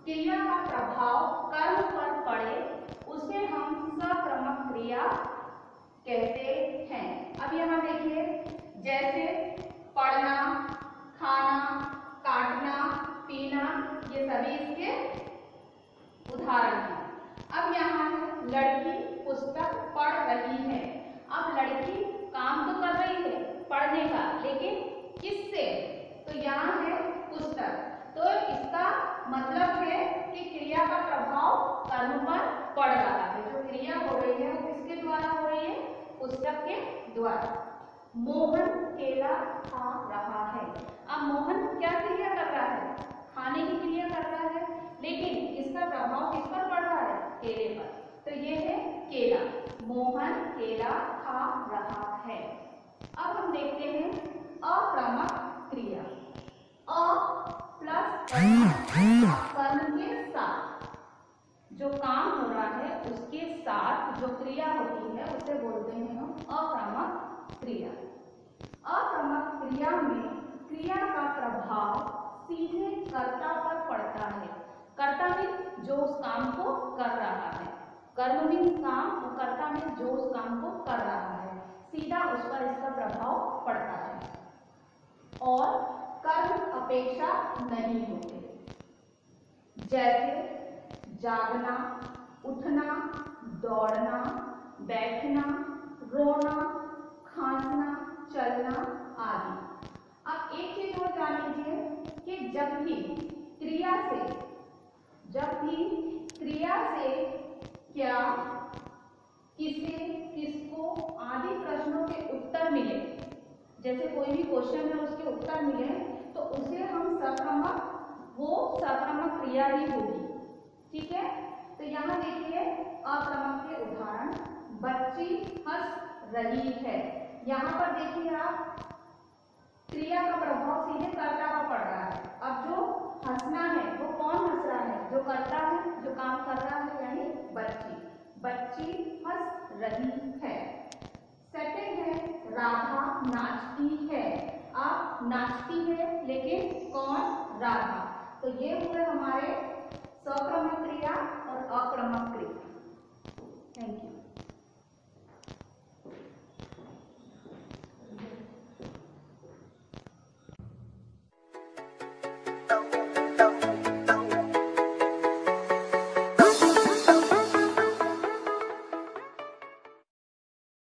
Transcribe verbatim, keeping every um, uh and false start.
क्रिया का प्रभाव कर्म पर पड़े उसे हम सक्रमक क्रिया कहते हैं। अब यहाँ देखिए, जैसे पढ़ना, खाना, काटना, पीना, ये सभी इसके उदाहरण हैं। अब यहाँ लड़की पुस्तक पढ़ रही है। अब लड़की काम तो कर रही है पढ़ने का, लेकिन किससे? तो यहाँ है पुस्तक। तो इसका मतलब है कि क्रिया का प्रभाव कर्म पर पड़ रहा है। जो क्रिया हो रही है वो किसके द्वारा हो रही है? पुस्तक के द्वारा। मोहन केला खा रहा है। अब मोहन क्या क्रिया कर रहा है? खाने की क्रिया कर रहा है, लेकिन इसका प्रभाव किस पर पड़ रहा है? केले पर। तो ये है केला। मोहन केला खा रहा है। अब हम देखते हैं अक्रमक क्रिया। अ प्लस कर्म के साथ जो काम हो रहा है उसके साथ जो क्रिया होती है उसे बोलते हैं हम अक्रमक क्रिया। अक्रमक क्रिया में क्रिया का प्रभाव सीधे कर्ता पर पड़ता है। कर्ता में जो उस काम को कर रहा है, कर्म में काम और कर्ता में जो उस काम को कर रहा है, सीधा उस पर इसका प्रभाव पड़ता है और कर्म अपेक्षा नहीं होते। जैसे जागना, उठना, दौड़ना, बैठना, रोना, खांसना, चलना आदि। अब एक चीज और जान लीजिए कि जब भी क्रिया से जब भी क्रिया से क्या, किसे, किसको आदि प्रश्नों के उत्तर मिले, जैसे कोई भी क्वेश्चन है उसके उत्तर मिले, तो उसे हम सक्रमक वो सक्रमक क्रिया ही होगी। ठीक है। तो यहाँ देखिए अक्रमक के उदाहरण। बच्ची हंस रही है। यहाँ पर देखिए आप, क्रिया का प्रभाव सीधे कर्ता पर पड़ रहा है। अब जो हंसना है वो कौन हंस रहा है? जो कर्ता है, जो काम कर रहा है, यानी बच्ची। बच्ची हंस रही है। सेकंड है राधा नाचती है। आप नाचती है, लेकिन कौन? राधा। तो ये हुए हमारे सक्रमक क्रिया और अक्रमक क्रिया।